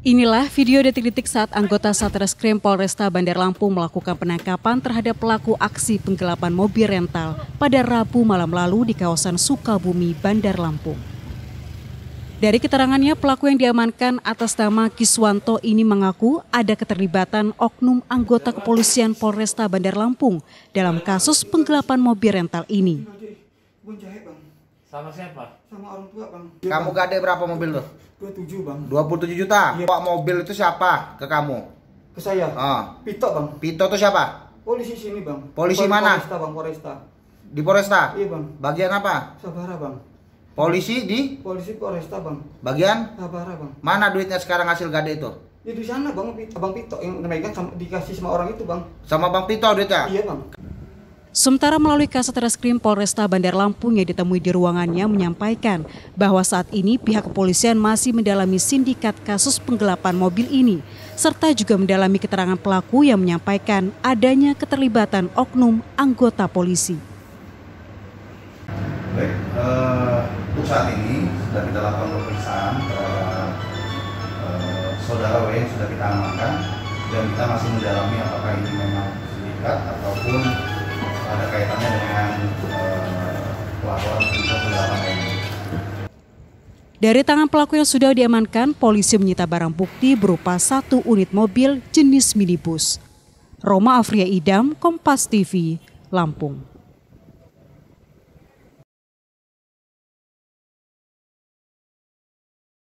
Inilah video detik-detik saat anggota Satreskrim Polresta Bandar Lampung melakukan penangkapan terhadap pelaku aksi penggelapan mobil rental pada Rabu malam lalu di kawasan Sukabumi, Bandar Lampung. Dari keterangannya, pelaku yang diamankan atas nama Kiswanto ini mengaku ada keterlibatan oknum anggota kepolisian Polresta Bandar Lampung dalam kasus penggelapan mobil rental ini. Sama siapa? Sama orang tua, Bang. Kamu gade berapa mobil tuh? 27, Bang. 27 juta? Iya. Bawa mobil itu siapa ke kamu? Ke saya? Pito, Bang. Pito tuh siapa? Polisi sini, Bang. Polisi mana? Polresta, Bang. Polresta. Di Polresta? Iya, Bang. Bagian apa? Sabara, Bang. Polisi di? Polisi Polresta, Bang. Bagian? Sabara, Bang. Mana duitnya sekarang hasil gade itu? Ya di sana, Bang. Bang Pito yang memegang dikasih sama orang itu, Bang. Sama Bang Pito duitnya? Iya, Bang. Sementara melalui Kasatreskrim Polresta Bandar Lampung yang ditemui di ruangannya menyampaikan bahwa saat ini pihak kepolisian masih mendalami sindikat kasus penggelapan mobil ini, serta juga mendalami keterangan pelaku yang menyampaikan adanya keterlibatan oknum anggota polisi. Baik, untuk saat ini sudah kita lakukan pemeriksaan terhadap saudara W yang sudah kita amankan, dan kita masih mendalami apakah ini memang sindikat ataupun ada kaitannya dengan pelaporan penggelapan ini. Dari tangan pelaku yang sudah diamankan, polisi menyita barang bukti berupa 1 unit mobil jenis minibus. Roma Afria Idam, Kompas TV, Lampung.